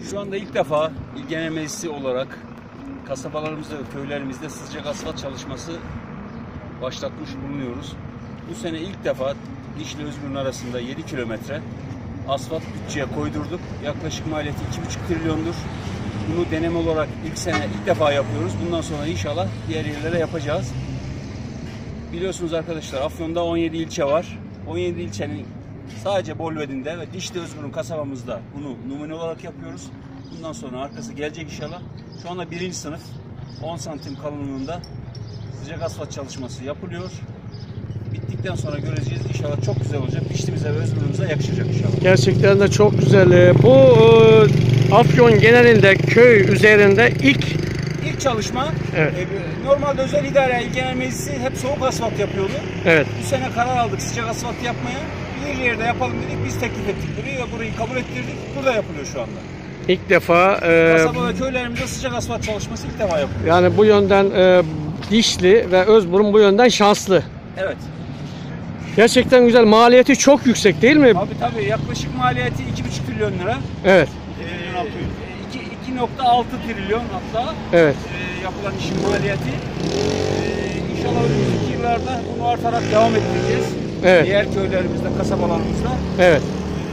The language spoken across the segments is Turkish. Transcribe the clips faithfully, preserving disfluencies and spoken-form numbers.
Şu anda ilk defa İl Genel Meclisi olarak kasabalarımızda ve köylerimizde sıcak asfalt çalışması başlatmış bulunuyoruz. Bu sene ilk defa Dişli Özgür'ün arasında yedi kilometre asfalt bütçeye koydurduk. Yaklaşık maliyeti iki buçuk trilyondur. Bunu deneme olarak ilk sene ilk defa yapıyoruz. Bundan sonra inşallah diğer yerlere yapacağız. Biliyorsunuz arkadaşlar, Afyon'da on yedi ilçe var. on yedi ilçenin sadece Bolvedin'de ve Dişli Özgür'ün kasabamızda bunu numune olarak yapıyoruz. Bundan sonra arkası gelecek inşallah. Şu anda birinci sınıf on santim kalınlığında sıcak asfalt çalışması yapılıyor. Bittikten sonra göreceğiz. İnşallah çok güzel olacak. Dişlimize ve Özgür'ümüze yakışacak inşallah. Gerçekten de çok güzel. Bu e, Afyon genelinde köy üzerinde ilk ilk çalışma. Evet. E, normalde özel idare İl Genel Meclisi hep soğuk asfalt yapıyordu. Evet. Bu sene karar aldık sıcak asfalt yapmaya. Bir yerde yapalım dedik. Biz teklif ettik burayı ve burayı kabul ettirdik. Burada yapılıyor şu anda. İlk defa e, kasaba ve köylerimizde sıcak asfalt çalışması ilk defa yapılıyor. Yani bu yönden e, Dişli ve Özburun bu yönden şanslı. Evet. Gerçekten güzel. Maliyeti çok yüksek değil mi? Tabii tabii. Yaklaşık maliyeti iki buçuk trilyon lira. Evet. Ee, iki nokta altı trilyon hatta. Evet. E, yapılan işin maliyeti. E, İnşallah önümüzdeki yıllarda bunu artarak devam ettireceğiz. Evet. Diğer köylerimizde, kasabalarımızda. Evet.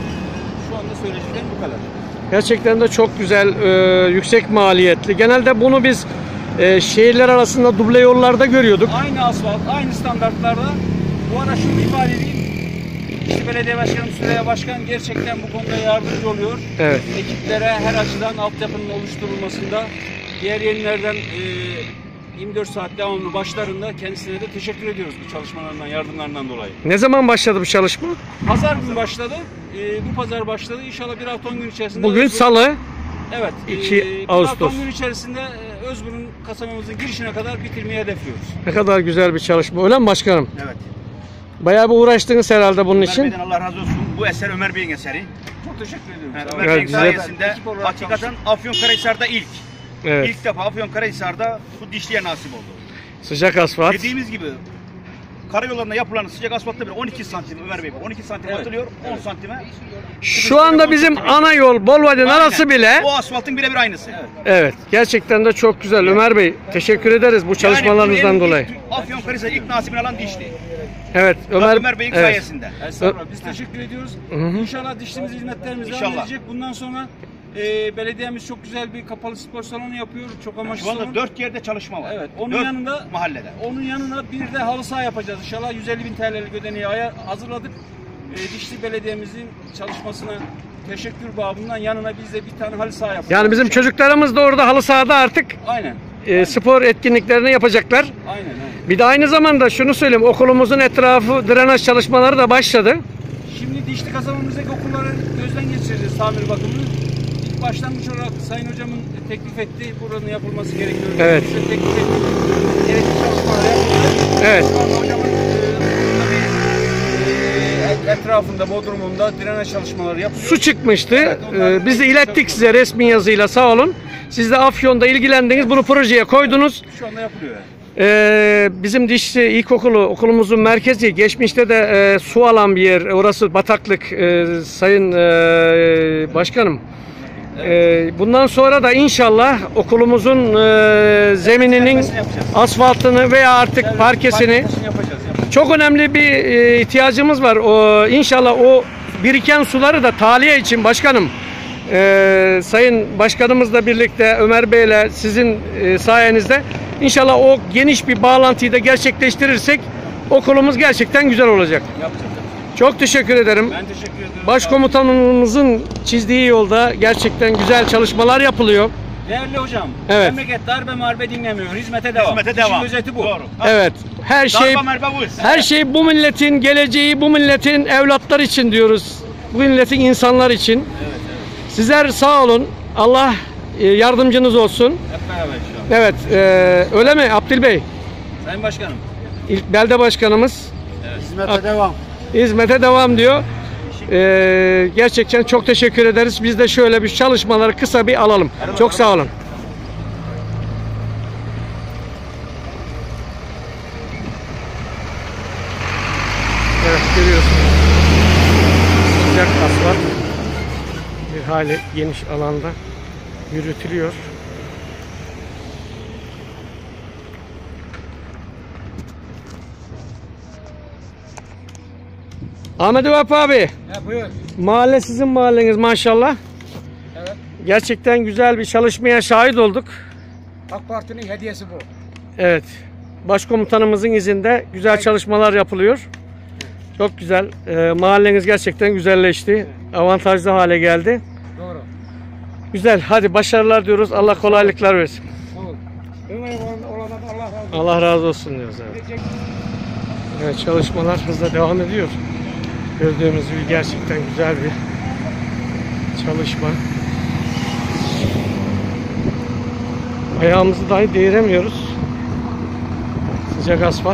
Şu anda söyleyeceklerim bu kadar. Gerçekten de çok güzel, e, yüksek maliyetli. Genelde bunu biz e, şehirler arasında duble yollarda görüyorduk. Aynı asfalt, aynı standartlarda. Bu ara şunu ifade edeyim. İşte Belediye Başkanım Süreyya Başkan gerçekten bu konuda yardımcı oluyor. Evet. Ekiplere her açıdan altyapının oluşturulmasında, diğer yayınlardan e, yirmi dört saat devamlı başlarında kendisine de teşekkür ediyoruz bu çalışmalarından, yardımlarından dolayı. Ne zaman başladı bu çalışma? Pazar günü başladı. E, bu pazar başladı. İnşallah bir hafta on gün içerisinde. Bugün Özgür, Salı. Evet. iki E, Ağustos. Bir hafta on gün içerisinde e, Özgür'ün kasabamızın girişine kadar bitirmeyi hedefliyoruz. Ne kadar güzel bir çalışma. Öyle mi başkanım? Evet. Bayağı bir uğraştınız herhalde bunun Ömer için. Bey'den Allah razı olsun. Bu eser Ömer Bey'in eseri. Çok teşekkür ediyorum. Yani Sağ Ömer Evet, Bey'in bize- sayesinde Ekip olarak hakikaten Afyonkarahisar'da ilk. Evet. İlk defa Afyonkarahisar'da bu Dişli'ye nasip oldu. Sıcak asfalt. Dediğimiz gibi karayollarında yapılan sıcak asfaltta bile on iki santim Ömer Bey. on iki santim Evet. atılıyor, on Evet. santime. Şu anda bizim ana yol Bolvedin arası bile. O asfaltın birebir aynısı. Evet. Evet. Gerçekten de çok güzel. Ömer Bey teşekkür ederiz bu çalışmalarınızdan yani, dolayı. Afyonkarahisar ilk nasibini alan Dişli. Evet. Ömer, Ömer, Ömer Bey'in evet. sayesinde. Estağfurullah. Biz teşekkür ediyoruz. Hı hı. İnşallah dişlimiz hizmetlerimiz devam İnşallah. edecek. Bundan sonra e, belediyemiz çok güzel bir kapalı spor salonu yapıyor. Çok amaçlı Şu anda salon. dört yerde çalışma var. Evet. Onun Dört yanında mahallede. Onun yanına bir de halı saha yapacağız inşallah. yüz elli bin T L'lik ödeneği hazırladık. E, Dişli Belediye'mizin çalışmasına teşekkür babından yanına biz de bir tane halı saha yapacağız. Yani bizim çocuklarımız da orada halı sahada artık Aynen. e, spor etkinliklerini yapacaklar. Aynen. Aynen. Bir de aynı zamanda şunu söyleyeyim, okulumuzun etrafı drenaj çalışmaları da başladı. Şimdi Dişli kasabamızdaki okulları gözden geçireceğiz tamir bakımını. İlk başlangıç olarak Sayın Hocamın teklif ettiği buranın yapılması gerekiyor. Evet. Bize teklif ettiği gerekli çalışmalar yapıldı. Evet. Sonra hocamın e, etrafında, bodrumunda drenaj çalışmaları yapılıyor. Su çıkmıştı. Evet, onlar- Ee, biz de ilettik size resmi yazıyla, sağ olun. Siz de Afyon'da ilgilendiniz, bunu projeye koydunuz. Şu anda yapılıyor yani. Ee, bizim Dişli İlkokulu, okulumuzun merkezi, geçmişte de e, su alan bir yer. Orası bataklık, e, sayın e, başkanım. E, bundan sonra da inşallah okulumuzun e, zemininin asfaltını veya artık Evet, parkesini parkesini yapacağız. yapacağız. çok önemli bir e, ihtiyacımız var. O, inşallah o biriken suları da tahliye için başkanım, e, sayın başkanımızla birlikte Ömer Bey'le sizin e, sayenizde inşallah o geniş bir bağlantıyı da gerçekleştirirsek okulumuz gerçekten güzel olacak. Yapacağız. Çok teşekkür ederim. Ben teşekkür ederim. Başkomutanımızın çizdiği yolda gerçekten güzel çalışmalar yapılıyor. Değerli hocam, Evet. memleket darbe marbe dinlemiyor. Hizmete devam. Hizmete İşin devam. özeti bu. Doğru. Evet. Her şey Darba merbe bu. her şey bu milletin geleceği, bu milletin evlatlar için diyoruz. Bu milletin insanlar için. Evet, evet. Sizler sağ olun. Allah e, yardımcınız olsun. Hep beraber inşallah. Evet. e, öyle mi Abdül Bey? Sayın Başkanım. İlk belde başkanımız Hizmete devam. hizmete devam diyor. E, gerçekten çok teşekkür ederiz. Biz de şöyle bir çalışmaları kısa bir alalım. Çok sağ olun. Evet, görüyorsunuz. Sıcak asfalt bir hali geniş alanda yürütülüyor. Ahmet Vahap abi, Ha, buyur. mahalle sizin mahalleniz maşallah. Evet. Gerçekten güzel bir çalışmaya şahit olduk. AK Parti'nin hediyesi bu. Evet. Başkomutanımızın izinde güzel Aynen. çalışmalar yapılıyor. Çok güzel. Ee, mahalleniz gerçekten güzelleşti. Avantajlı hale geldi. Doğru. Güzel. Hadi başarılar diyoruz. Allah kolaylıklar versin. Olur. Ömer oradan Allah razı olsun. Allah razı olsun diyoruz. Evet. Evet, çalışmalar hızla devam ediyor. Gördüğümüz gibi gerçekten güzel bir çalışma. Ayağımızı dahi değiremiyoruz. Sıcak asfalt.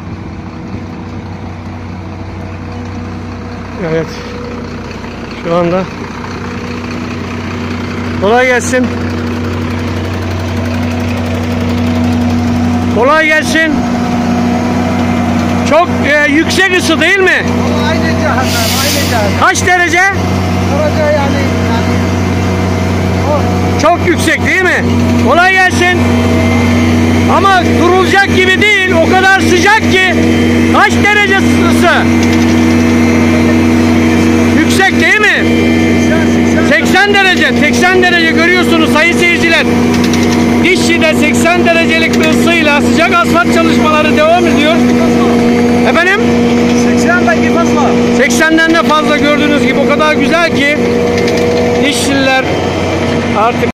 Evet. Şu anda kolay gelsin. Kolay gelsin. Çok e, yüksek ısı değil mi? Aynı cehennem, aynı cehennem. Kaç derece? Orada yani, yani Çok yüksek değil mi? Kolay gelsin. Ama durulacak gibi değil. O kadar sıcak ki. Kaç derece ısı? Yüksek değil mi? seksen derece. seksen derece görüyorsunuz sayın seyirciler. Dişçi'de seksen derecelik bir ısıyla sıcak asfalt çalışmaları devam ediyor. Efendim? seksenden fazla. seksenden de fazla gördüğünüz gibi o kadar güzel ki Dişçiler artık